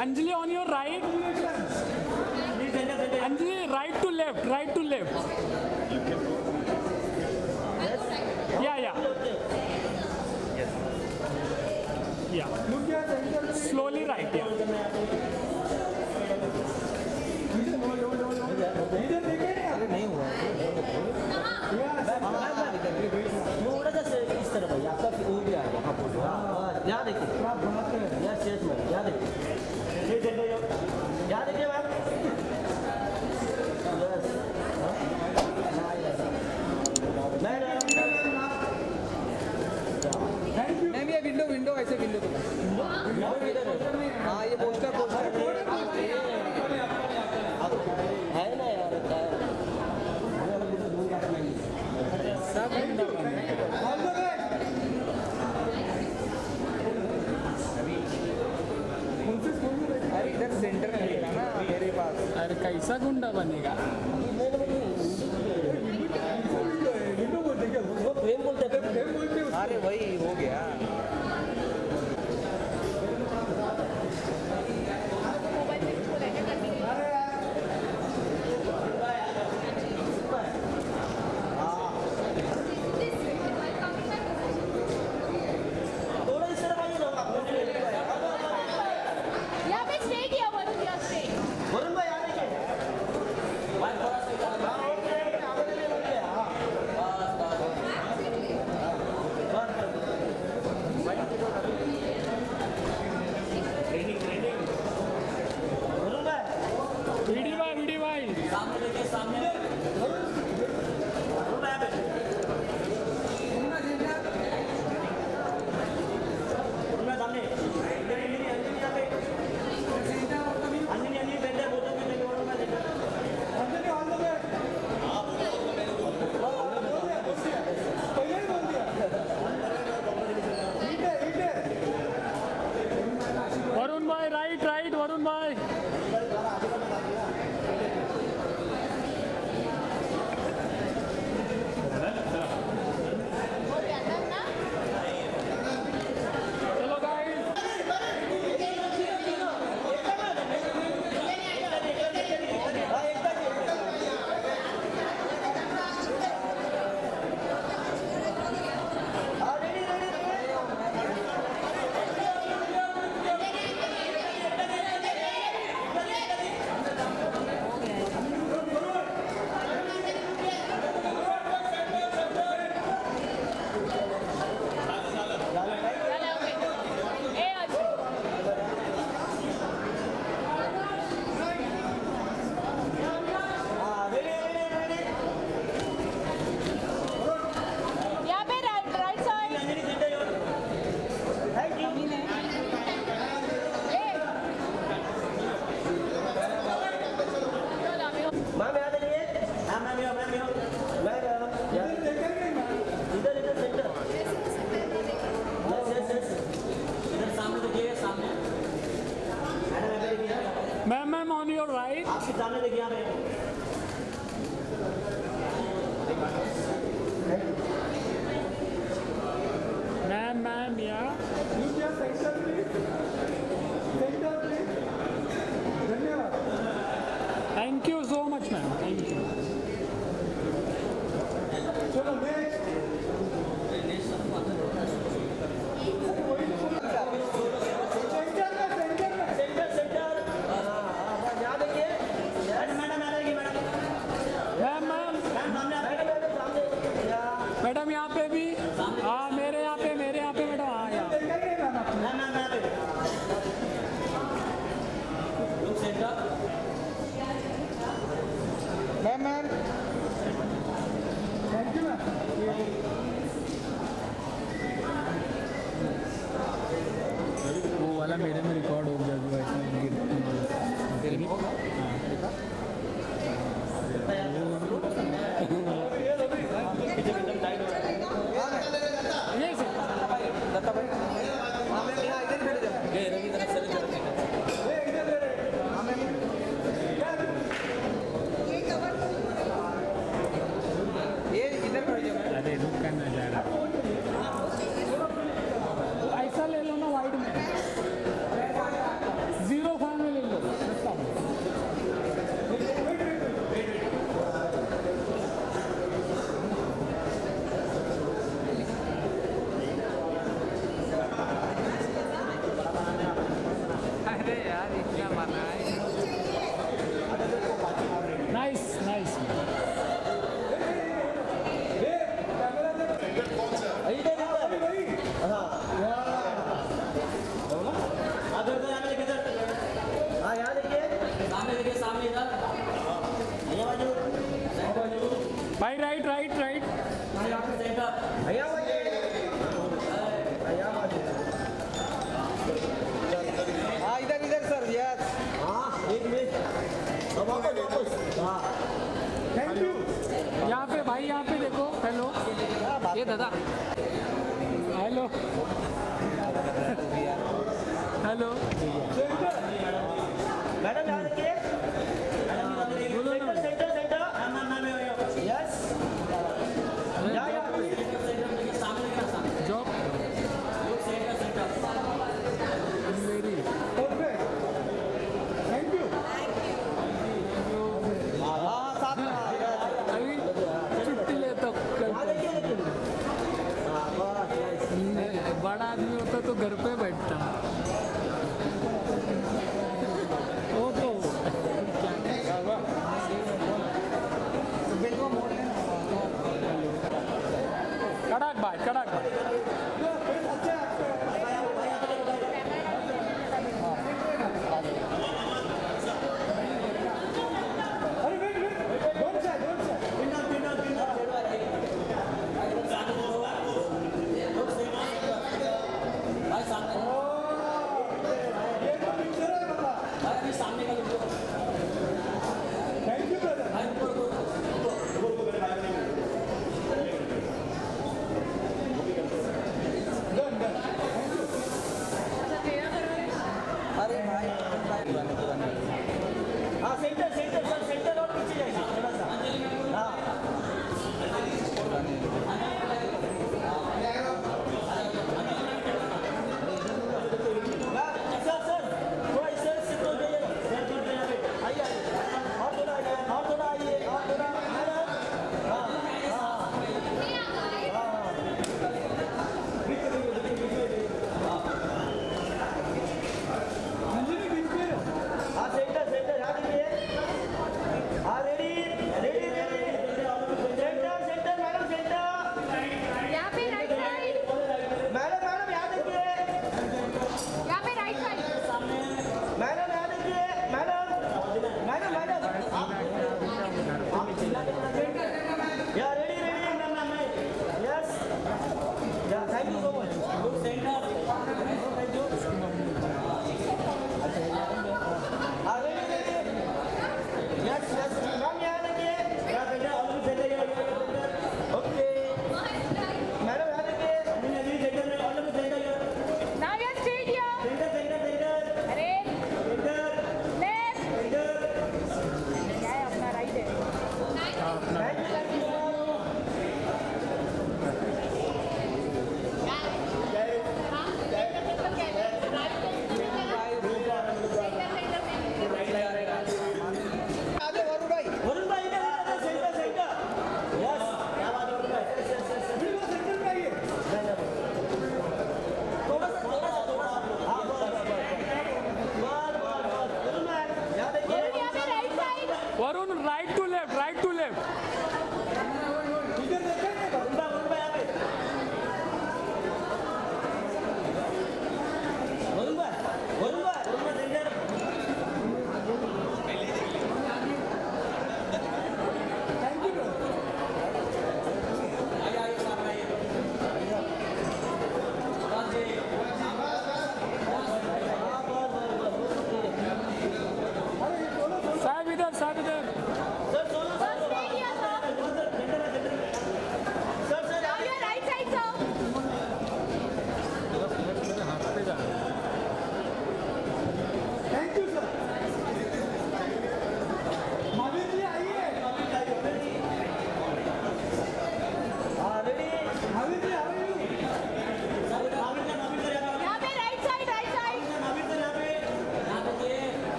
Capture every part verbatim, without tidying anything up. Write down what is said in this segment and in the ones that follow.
Anjali on your right. Anjali right to left, right to left. Yeah, yeah. Yeah. Slowly right, yeah. नहीं हुआ थोड़ा सा इस तरफ भाई आपका वो भी आ गया हाँ बोलो याद देखिए यार शेष में याद देखिए याद देखिए मैम मैम ये विंडो विंडो ऐसे विंडो हाँ ये पोस्टर पोस्टर है ना यार सब अरे इधर सेंटर में मिला ना मेरे पास। अरे कैसा गुंडा बनेगा? प्रेम बोलते हैं अरे वही हो गया। Ma'am ma'am on your right. आपके सामने देखिए यहाँ पे मैम मैम या thank you so much ma'am, thank you. चलो नेक्स्ट मैडम यहाँ पे भी, हाँ मेरे यहाँ पे, मेरे यहाँ पे मैडम, हाँ यहाँ ma'am ma'am thank you ma'am. वो वाला मेरे में रिकॉर्ड हो गया जो ऐसा अरे रुक कर ना जा रहा, ऐसा ले लो ना वाइड में। यार इतना माना है नाइस नाइस इधर इधर हाँ अगर तो यहाँ देखिए इधर हाँ यहाँ देखिए सामने देखिए सामने इधर ये बाजू भाई राइट राइट राइट भैया हाँ इधर इधर सर यस हाँ एक मिनट हाँ थैंक यू यहाँ पे भाई यहाँ पे देखो हेलो ये दादा हेलो हेलो मैडम यहाँ देखिए बोलो ना सेंटर सेंटर यस जॉब मेरी थैंक यू हाँ साथ में अभी छुट्टी ले तो हाँ देखिए लेकिन हाँ बस यस बड़ा आदमी होता तो घर पे बैठता वो तो कड़क भाई कड़क भाई अरे wait wait don't say don't say पिन्ना पिन्ना पिन्ना भाई सामने ये तो पिक्चर है बता भाई अभी सामने का लोग थैंक यू ब्रदर भाई ऊपर ऊपर डन डन अरे भाई हाँ सेंटर सेंटर सर सेंटर और पीछे जाइए थोड़ा सा हाँ सर सर थोड़ा इस तरह से तो जाइए सर थोड़ा यहाँ पे आइए आइए और थोड़ा आइए और थोड़ा आइए और थोड़ा हाँ हाँ हाँ सेंटर सेंटर यहाँ देखिए हाँ ready ready ready centre centre madam centre यहाँ पे राइट साइड मैडम मैडम यहाँ देखिए यहाँ पे राइट साइड मैडम यहाँ देखिए मैडम मैडम मैडम आप आप चिल्ला के या रेडी रेडी यस या thank you so much good centre thank you हाँ ready ready yes yes ma'am यहाँ देखिए या बेटा ऑलरेडी सेंटर ओके मैडम यहाँ देखिए अभी सेंटर में already centre now you are straight here centre centre centre अरे सेंटर लेफ्ट सेंटर क्या है अपना राइट है थैंक यू थैंक यू हाँ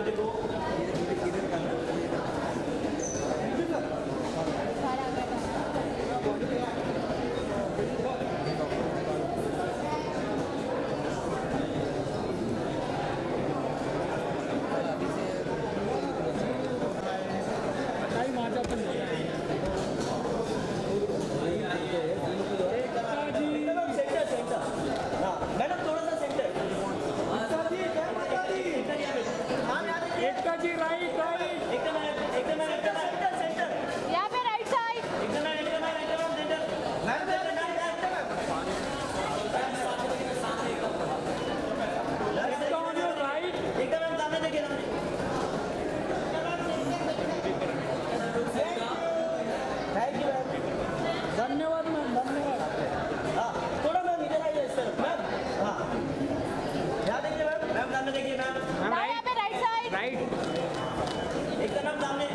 देखो टाइम आता पण नाही. एकदम सेंटर सेंटर हाँ मैडम थोड़ा सा सेंटर हाँ याद रखिए एकता जी राईट राईट. एकदम एकदम एकदम सेंटर सेंटर यहाँ पे राइट साइड. एकदम एकदम एकदम centre ma'am ma'am Ekta on your right. एकदम हम सामने देखिए थैंक यू मैम धन्यवाद मॅम धन्यवाद. हाँ थोड़ा मैम इधर आइए सर मैम हाँ यहाँ देखिए मैम मैम सामने देखिए मैम now यहाँ पे राइट साइड. राईट. एकदम मैम सामने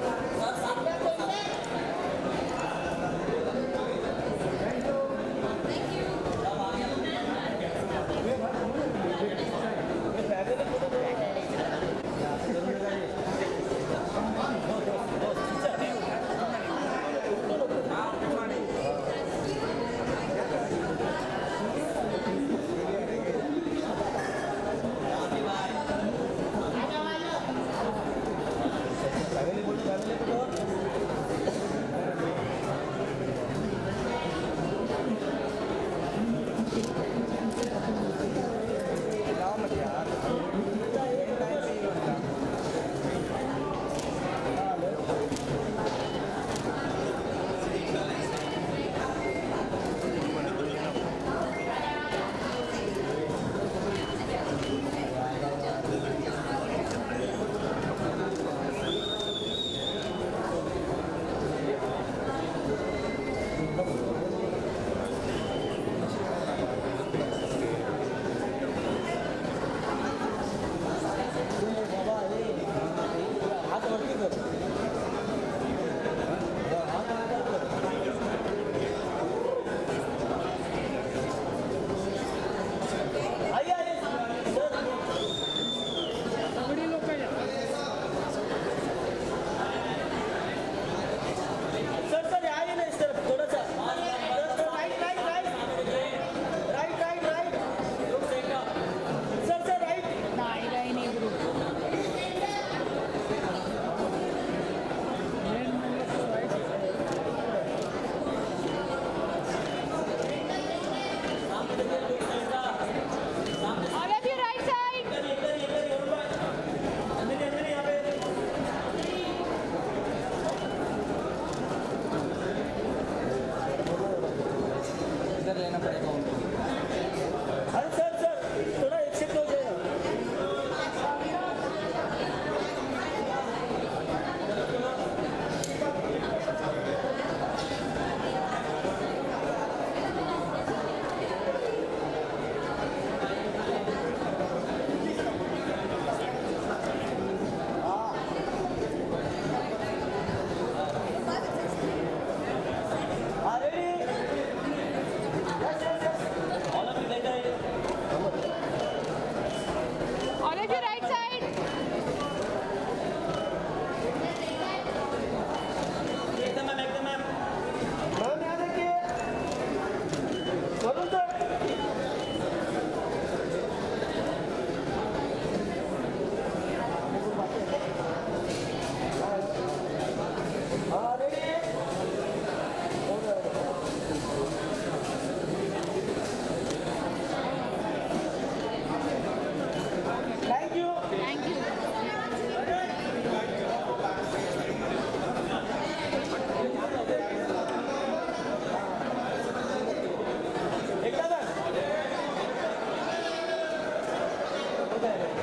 आइए आइए सगळी लोक या. सर सर आइए ना इस तरफ थोड़ा सा right right right right right right sir sir right नाही नाही नाही group. All of you right side. इधर इधर इधर अंदर अंदर यहाँ पे इधर लेना पड़ेगा उनको. अरे सर सर थोड़ा एक्सेप्ट हो जाएगा हाँ ready yes yes yes all of you let आइए All of you right side. एकदम मैम एकदम मैम मैम यहाँ देखिए वरुण सर हाँ ready thank you Thank you. एकदम